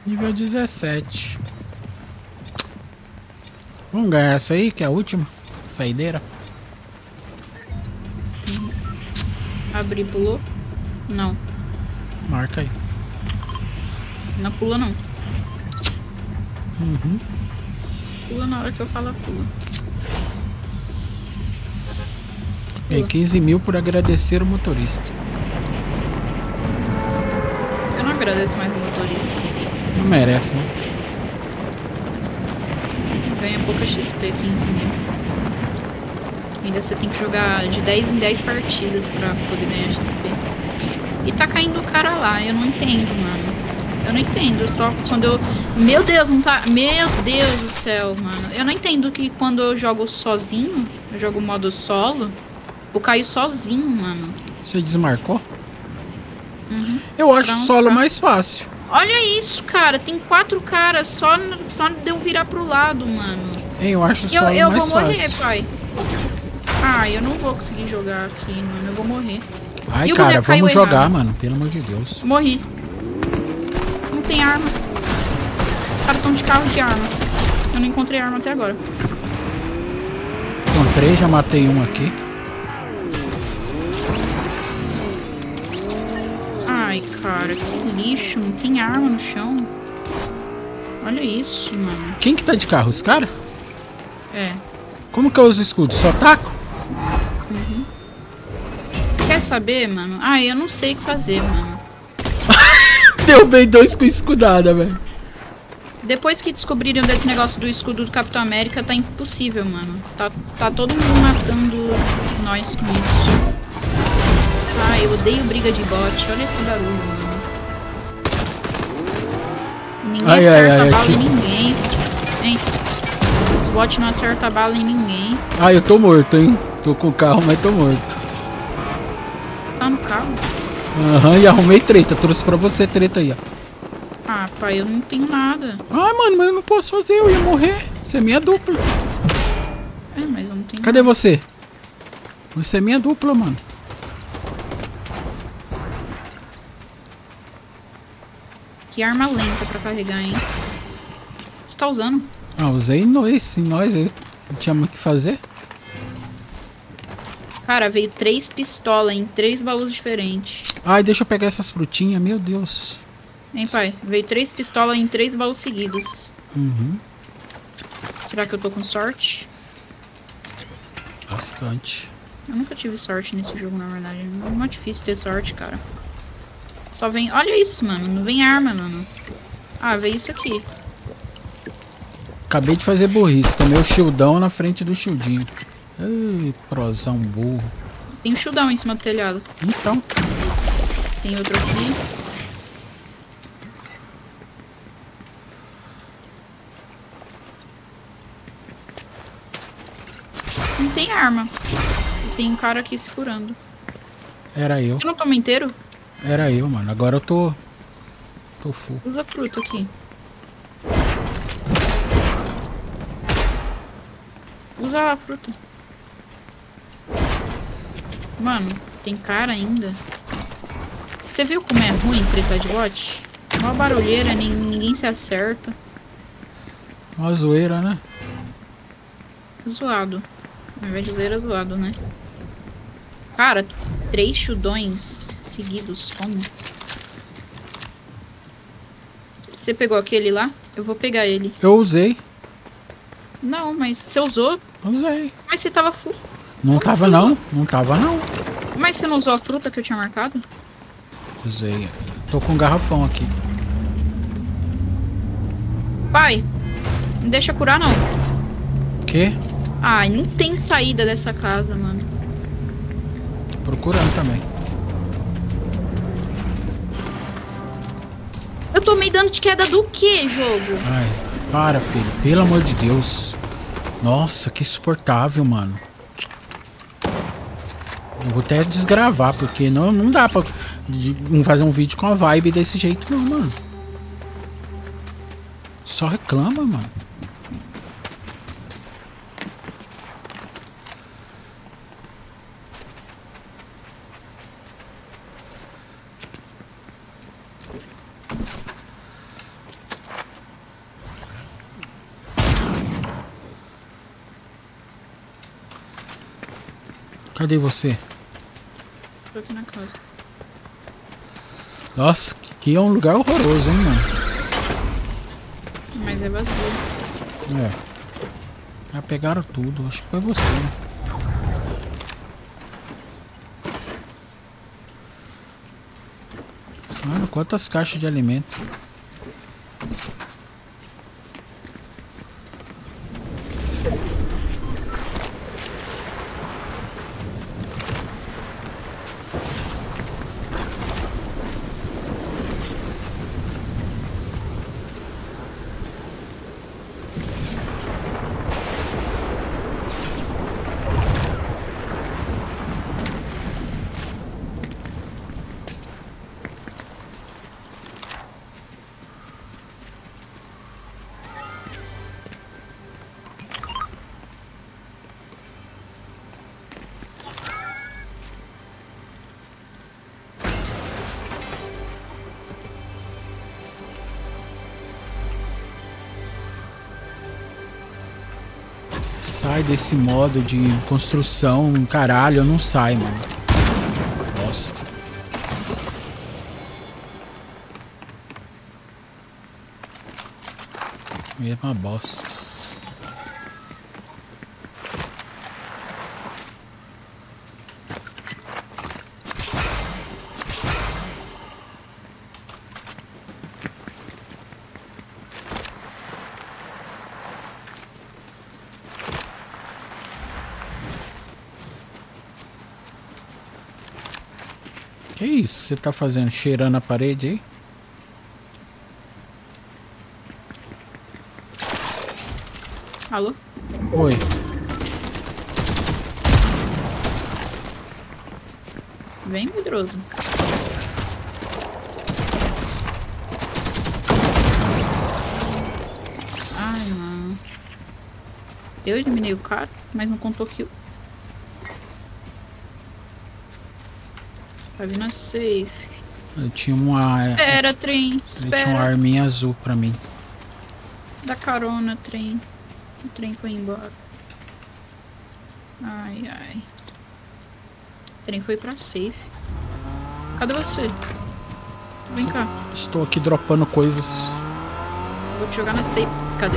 Nível 17. Vamos ganhar essa aí, que é a última. Saideira. Abrir, pulou? Não. Marca aí. Não pula, não. Uhum. Pula na hora que eu falar, pula. E 15 mil por agradecer o motorista. Eu não agradeço mais o motorista. Não merece, né? Ganha pouca XP, 15 mil. Ainda você tem que jogar de 10 em 10 partidas pra poder ganhar XP. E tá caindo o cara lá, eu não entendo, mano. Eu não entendo, só quando eu... Meu Deus, não tá... Meu Deus do céu, mano. Eu não entendo que quando eu jogo sozinho, eu jogo modo solo, eu caio sozinho, mano. Você desmarcou? Uhum. Eu acho o solo mais fácil. Olha isso, cara. Tem 4 caras só de eu virar pro lado, mano. Eu acho o solo mais fácil. Eu vou morrer, pai. Ah, eu não vou conseguir jogar aqui, mano. Eu vou morrer. Ai, cara, vamos jogar, mano. Pelo amor de Deus. Morri. Não tem arma. Os caras estão de carro de arma. Eu não encontrei arma até agora. Encontrei, já matei um aqui. Ai, cara, que lixo. Não tem arma no chão. Olha isso, mano. Quem que tá de carro? Os caras? É. Como que eu uso o escudo? Só taco? Uhum. Quer saber, mano? Ah, eu não sei o que fazer, mano. Deu bem 2 com escudada, velho. Depois que descobriram desse negócio do escudo do Capitão América, tá impossível, mano. Tá todo mundo matando nós com isso. Ah, eu odeio briga de bot. Olha esse barulho, mano. Ninguém acerta bala em ninguém. Hein? Os bots não acertam bala em ninguém. Ah, eu tô morto, hein? Tô com o carro, mas tô morto. Tá no carro? Aham, e arrumei treta. Trouxe pra você treta aí, ó. Ah, pai, eu não tenho nada. Ah, mano, mas eu não posso fazer. Eu ia morrer. Você é minha dupla. É, mas eu não tenho Cadê nada. você? Você é minha dupla, mano. Que arma lenta pra carregar, hein? Você tá usando? Ah, usei em nós. Eu não tinha muito o que fazer. Cara, veio 3 pistolas em 3 baús diferentes. Ai, deixa eu pegar essas frutinhas, meu Deus. Hein, pai? Veio 3 pistolas em 3 baús seguidos. Uhum. Será que eu tô com sorte? Bastante. Eu nunca tive sorte nesse jogo, na verdade. É muito difícil ter sorte, cara. Só vem... Olha isso, mano. Não vem arma, mano. Ah, veio isso aqui. Acabei de fazer burrice. Tomei o shieldão na frente do shieldinho. Ai, prosão burro. Tem um shieldão em cima do telhado. Então. Tem outro aqui. Não tem arma. E tem um cara aqui segurando. Era eu. Você não toma inteiro? Era eu, mano. Agora eu tô full. Usa fruta aqui. Usa a fruta. Mano, tem cara ainda. Você viu como é ruim treta de bot? Uma barulheira, ninguém se acerta. Uma zoeira, né? Zoado. Ao invés de zoeira, zoado, né? Cara, 3 chudões seguidos. Como? Você pegou aquele lá? Eu vou pegar ele. Eu usei. Não, mas você usou? Usei. Mas você tava full. Não Como tava você não. usou? Não tava não. Mas você não usou a fruta que eu tinha marcado? Usei. Tô com um garrafão aqui. Pai, não deixa curar não. Quê? Ai, não tem saída dessa casa, mano. Tô procurando também. Eu tomei dano de queda do que, jogo? Ai, para, filho. Pelo amor de Deus. Nossa, que insuportável, mano. Eu vou até desgravar, porque não dá pra fazer um vídeo com a vibe desse jeito, não, mano. Só reclama, mano. Cadê você? Tô aqui na casa. Nossa, que é um lugar horroroso, hein, mano? Mas é vazio. É. Já pegaram tudo, acho que foi você, né? Mano, quantas caixas de alimento. Sai desse modo de construção, caralho, eu não sai, mano. Bosta. É uma bosta. Que isso você tá fazendo? Cheirando a parede aí? Alô? Oi. Vem, medroso. Ai, mano. Eu eliminei o cara, mas não contou kill. Tá vindo a safe. Eu tinha uma... Espera, trem. Ele tinha uma Espera. arminha azul pra mim. Dá carona, trem. O trem foi embora. Ai, ai. O trem foi pra safe. Cadê você? Vem cá. Estou aqui dropando coisas. Vou te jogar na safe. Cadê?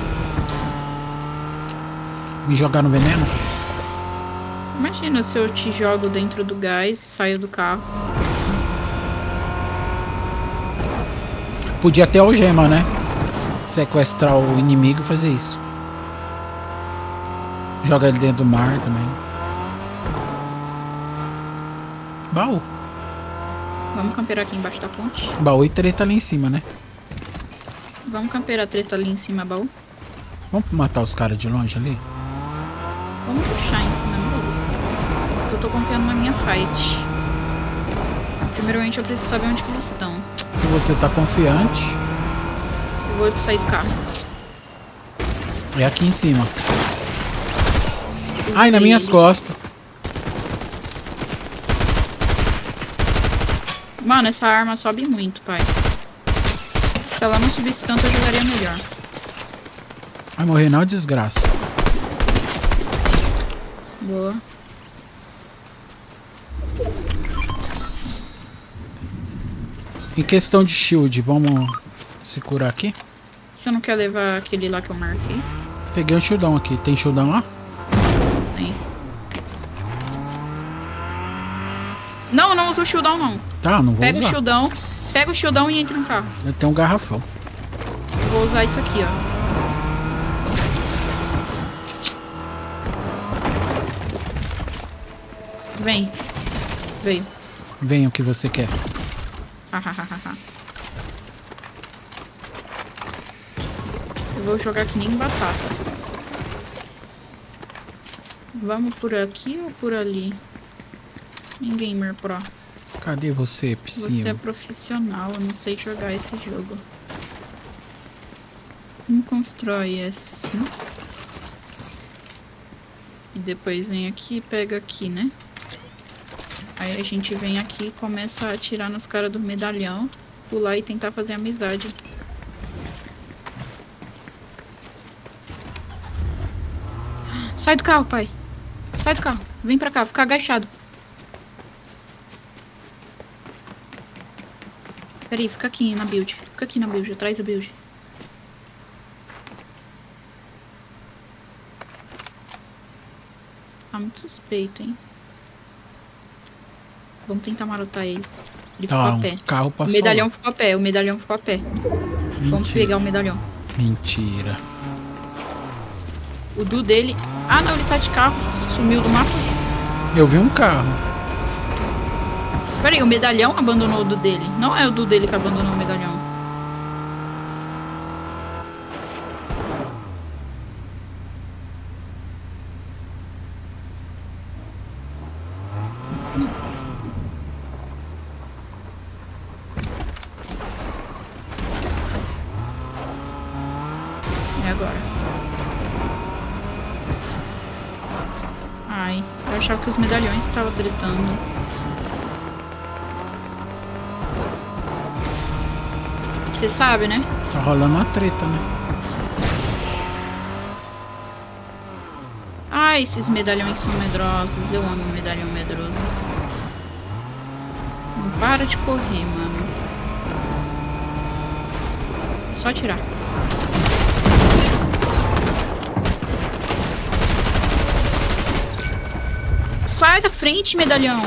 Me jogar no veneno? Imagina se eu te jogo dentro do gás, saio do carro. Podia ter algema, né? Sequestrar o inimigo e fazer isso. Joga ele dentro do mar também. Baú. Vamos camperar aqui embaixo da ponte? Baú e treta ali em cima, né? Vamos camperar a treta ali em cima, baú? Vamos matar os caras de longe ali? Vamos puxar em cima deles. Eu tô confiando na minha fight. Primeiramente eu preciso saber onde que eles estão. Se você tá confiante, Eu vou sair do carro. é aqui em cima. Ai, nas minhas costas. Mano, essa arma sobe muito, pai. Se ela não subisse tanto, eu jogaria melhor. Vai morrer não, desgraça. Boa. Em questão de shield, vamos se curar aqui? Você não quer levar aquele lá que eu marquei? Peguei um shieldão aqui. Tem shieldão lá? Tem. Não, não usa o shieldão, não. Tá, não vou Pega o usar. shieldão. Pega o shieldão e entra no carro. Eu tenho um garrafão. Eu vou usar isso aqui, ó. Vem. Veio. Venha o que você quer. Eu vou jogar que nem batata. Vamos por aqui ou por ali? Gamer Pro. Cadê você, Você é Psyu? profissional, eu não sei jogar esse jogo. Não constrói assim. E depois vem aqui e pega aqui, né? Aí a gente vem aqui e começa a atirar nos caras do medalhão, pular e tentar fazer amizade. Sai do carro, pai. Sai do carro. Vem pra cá, fica agachado. Pera aí, fica aqui na build. Fica aqui na build, atrás da build. Tá muito suspeito, hein? Vamos tentar marotar ele. Ele ficou a pé. Carro passou. O medalhão ficou a pé, o medalhão ficou a pé. Mentira. Vamos pegar o medalhão. Mentira. O Du dele... Ah, não, ele tá de carro. Sumiu do mapa. Eu vi um carro. Pera aí, o medalhão abandonou o Du dele. Não é o Du dele que abandonou o medalhão. É agora. Ai, eu achava que os medalhões estavam tretando. Você sabe, né? Tá rolando uma treta, né? Ai, esses medalhões são medrosos. Eu amo medalhão medroso. Não para de correr, mano. É só atirar. Sai da frente, medalhão.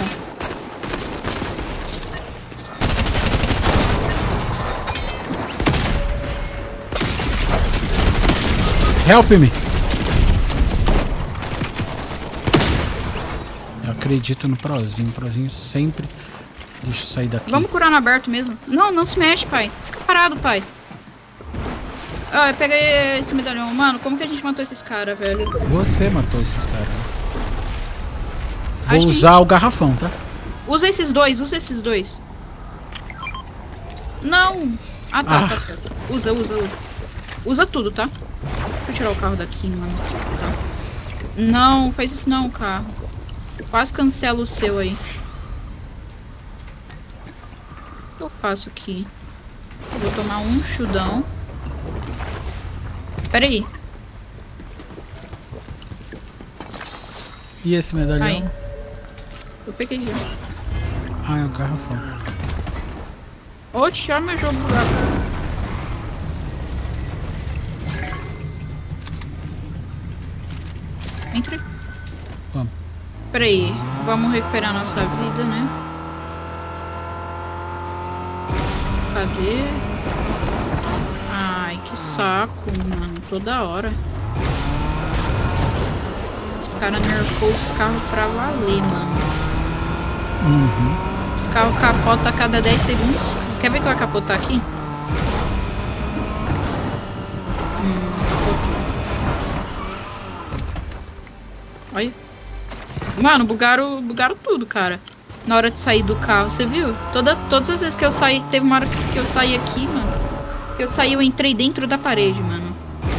Help me! Eu acredito no Prozinho. O Prozinho sempre... Deixa eu sair daqui. Vamos curar no aberto mesmo. Não, não se mexe, pai. Fica parado, pai. Ah, eu peguei esse medalhão. Mano, como que a gente matou esses caras, velho? Você matou esses caras. Acho Vou que usar o garrafão, tá? Usa esses dois, usa esses dois. Não! Ah, tá, tá certo. Usa. Usa tudo, tá? Deixa eu tirar o carro daqui, mano. Não, faz isso não, carro. Quase cancela o seu aí. O que eu faço aqui? Eu vou tomar um chudão. Pera aí. E esse medalhão? Aí. Eu peguei já. Ah, é o garrafão. Oxe, olha meu jogo buraco. Entre. Vamos. Pera aí, vamos recuperar nossa vida, né? Cadê? Ai, que saco, mano. Toda hora. Os caras nerfou os carros pra valer, mano. Uhum. Os carros capotam a cada 10 segundos. Quer ver que vai capotar aqui? Olha. Mano, bugaram tudo, cara. Na hora de sair do carro, você viu? Todas as vezes que eu saí, teve uma hora que eu saí aqui, mano. Que eu saí, eu entrei dentro da parede, mano.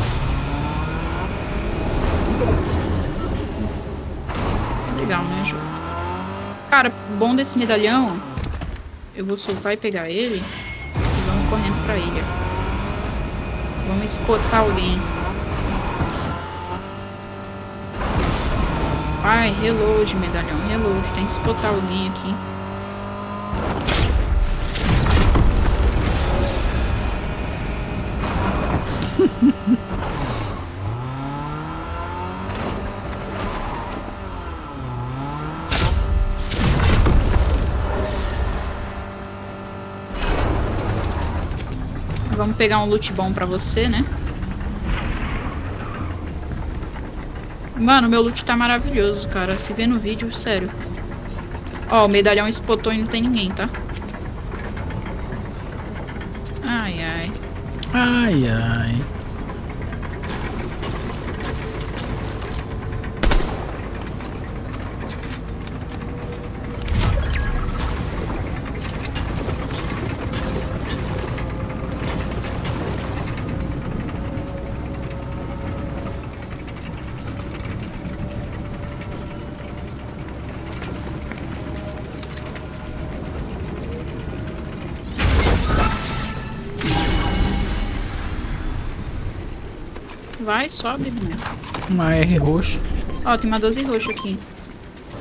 Legal, né, jogo? Cara, bom desse medalhão. Eu vou soltar e pegar ele. E vamos correndo pra ilha. Vamos espotar alguém. Ai, reload, medalhão, reload. Tem que espotar alguém aqui. Vamos pegar um loot bom pra você, né? Mano, meu loot tá maravilhoso, cara. Se vê no vídeo, sério. Ó, o medalhão espotou e não tem ninguém, tá? Ai, ai. Ai, ai. Vai, sobe, mulher. Uma R roxa. Ó, tem uma 12 roxa aqui.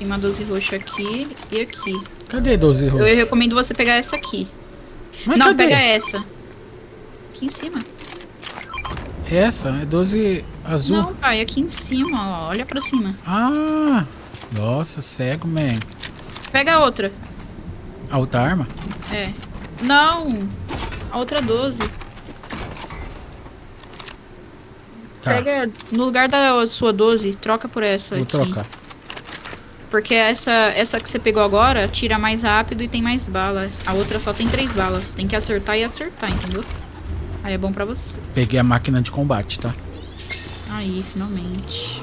Tem uma 12 roxa aqui e aqui. Cadê 12 roxa? Eu recomendo você pegar essa aqui. Mas Não, cadê? pega essa. Aqui em cima. Essa? É 12 azul? Não, pai, aqui em cima, ó. Olha pra cima. Ah! Nossa, cego, man. Pega a outra. A outra arma? É. Não! A outra 12. Tá, Pega no lugar da sua 12, troca por essa vou aqui. trocar. Porque essa que você pegou agora tira mais rápido e tem mais bala. A outra só tem 3 balas. Tem que acertar e acertar, entendeu? Aí é bom pra você. Peguei a máquina de combate, tá? Aí, finalmente.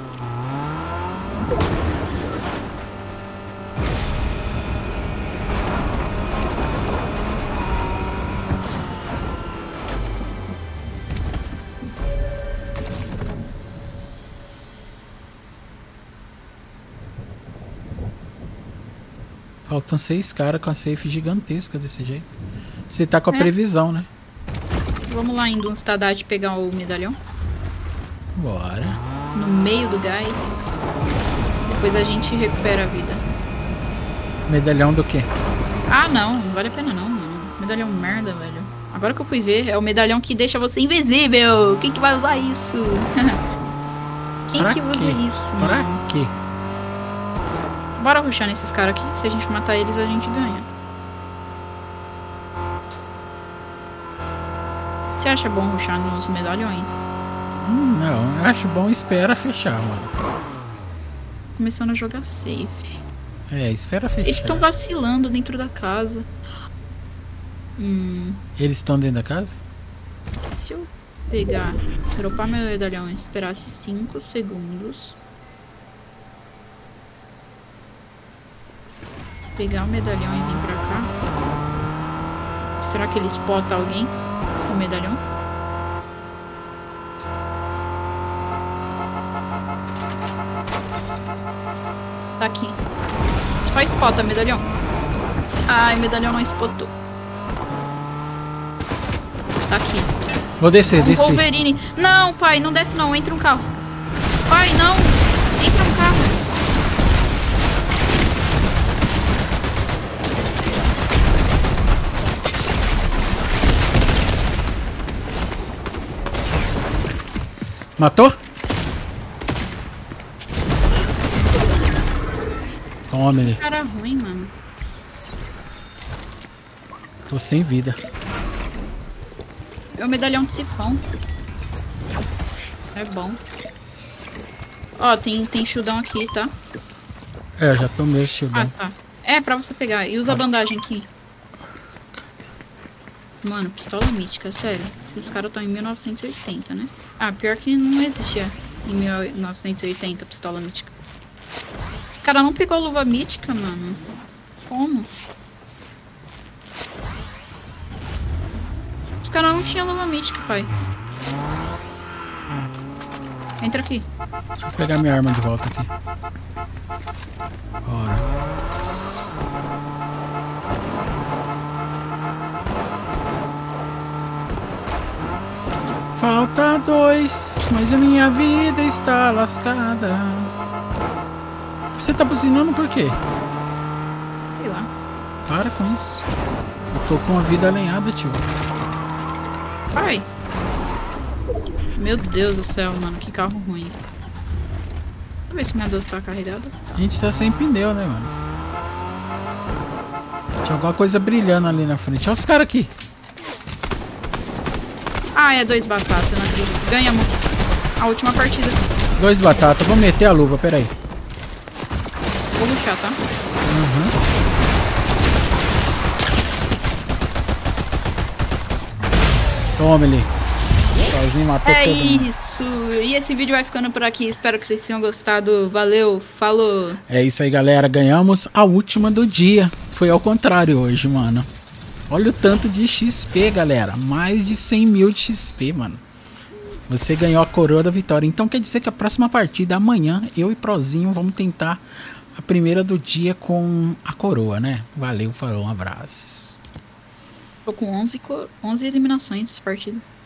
Faltam 6 caras com a safe gigantesca desse jeito. Você tá com a É. previsão, né? Vamos lá, indo um Stadate pegar o medalhão. Bora. No meio do gás. Depois a gente recupera a vida. Medalhão do quê? Ah, não vale a pena não, mano. Medalhão merda, velho. Agora que eu fui ver, é o medalhão que deixa você invisível. Quem que vai usar isso? Quem Pra que usa quê? isso, Pra mano? quê? Bora rushar nesses caras aqui. Se a gente matar eles, a gente ganha. Você acha bom rushar nos medalhões? Não, eu acho bom espera fechar, mano. Começando a jogar safe. É, espera Eles fechar. estão vacilando dentro da casa. Eles estão dentro da casa? Se eu pegar, dropar meu medalhão e esperar 5 segundos. Pegar o medalhão e vir pra cá. Será que ele spota alguém com o medalhão? Tá aqui. Só spota medalhão. Ai, medalhão não spotou. Tá aqui. Vou descer, Um descer. Wolverine. Não, pai, não desce não. Entra um carro. Pai, não. Entra um carro. Matou? Toma ele. Cara ruim, mano. Tô sem vida. É o medalhão de sifão. É bom. Ó, tem shieldão aqui, tá? É, eu já tomei o Ah, shieldão. tá. É, pra você pegar. E usa a bandagem aqui. Mano, pistola mítica, sério. Esses caras estão em 1980, né? Ah, pior que não existia em 1980 pistola mítica. Esse cara não pegou a luva mítica, mano. Como? Os caras não tinham luva mítica, pai. Entra aqui. Deixa eu pegar minha arma de volta aqui. Bora. Falta 2, mas a minha vida está lascada. Você tá buzinando por quê? Sei lá. Para com isso. Eu tô com a vida alinhada, tio. Pai. Meu Deus do céu, mano. Que carro ruim. Deixa eu ver se minha 12 tá carregada. A gente tá sem pneu, né, mano? Tinha alguma coisa brilhando ali na frente. Olha os caras aqui. Ah, é 2 batatas, não acredito. Ganhamos a última partida. 2 batatas. Vou meter a luva, peraí. Vou rushar, tá? Toma ele. Sozinho matou É todo mundo. isso. E esse vídeo vai ficando por aqui. Espero que vocês tenham gostado. Valeu, falou. É isso aí, galera. Ganhamos a última do dia. Foi ao contrário hoje, mano. Olha o tanto de XP, galera. Mais de 100 mil de XP, mano. Você ganhou a coroa da vitória. Então quer dizer que a próxima partida, amanhã, eu e Prozinho vamos tentar a primeira do dia com a coroa, né? Valeu, falou, um abraço. Tô com 11 eliminações essa partida.